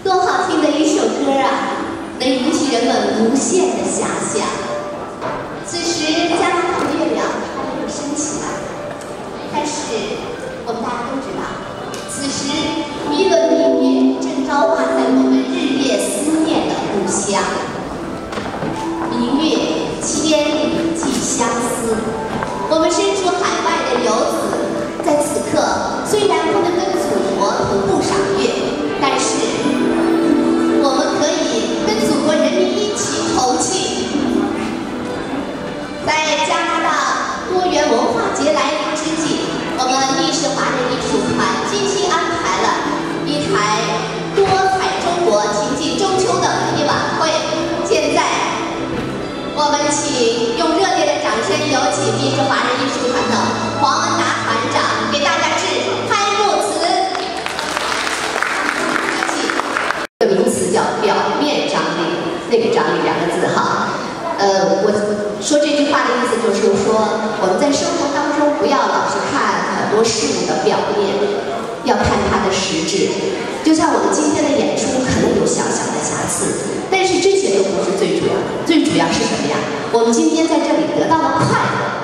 多好听的一首歌啊，能引起人们无限的遐想。此时加拿大的月亮还没有升起来，但是我们大家都知道，此时一轮明月正召唤在我们日夜思念的故乡。明月千里寄相思，我们身处海外的游子，在此刻虽然不能跟祖国同步赏月，但是我们可以跟祖国人民一起同庆。在加拿大多元文化节来临之际，我们历史华人艺术团精心安排了一台多彩中国情境中秋的文艺晚会。现在我们请用热烈的掌声有请历史华人艺术团的黄文达团长给大家致开幕词。这个名词叫表面张力，那个张力两个字哈。我说这句话的意思就是说，我们在生活当中不要老是看很多事物的表面，要看它的实质。就像我们今天的演出可能有小小的瑕疵，但是这些都不是最主要的，最主要是什么呀？我们今天在这里得到了快乐。